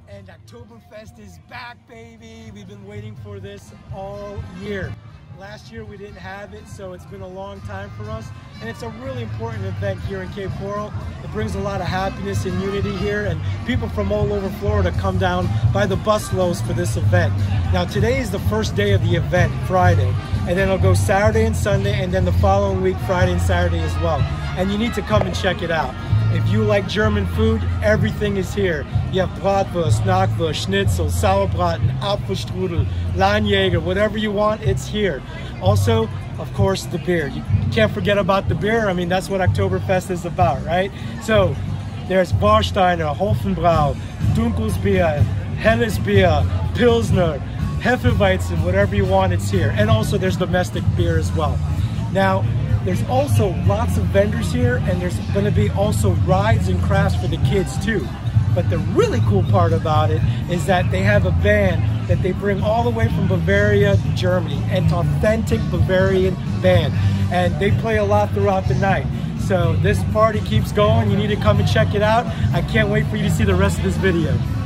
And Oktoberfest is back, baby. We've been waiting for this all year. Last year we didn't have it, so it's been a long time for us. And it's a really important event here in Cape Coral. It brings a lot of happiness and unity here, and people from all over Florida come down by the busloads for this event. Now today is the first day of the event, Friday, and then it'll go Saturday and Sunday, and then the following week, Friday and Saturday as well. And you need to come and check it out. If you like German food, everything is here. You have Bratwurst, Knackwurst, Schnitzel, Sauerbraten, Apfelstrudel, Lahnjäger, whatever you want, it's here. Also, of course, the beer. You can't forget about the beer. I mean, that's what Oktoberfest is about, right? So, there's Warsteiner, Hofenbrau, Dunkles Bier, Helles Bier, Pilsner, Hefeweizen, whatever you want, it's here. And also, there's domestic beer as well. Now, there's also lots of vendors here, and there's going to be also rides and crafts for the kids too. But the really cool part about it is that they have a band that they bring all the way from Bavaria, Germany, an authentic Bavarian band. And they play a lot throughout the night. So this party keeps going. You need to come and check it out. I can't wait for you to see the rest of this video.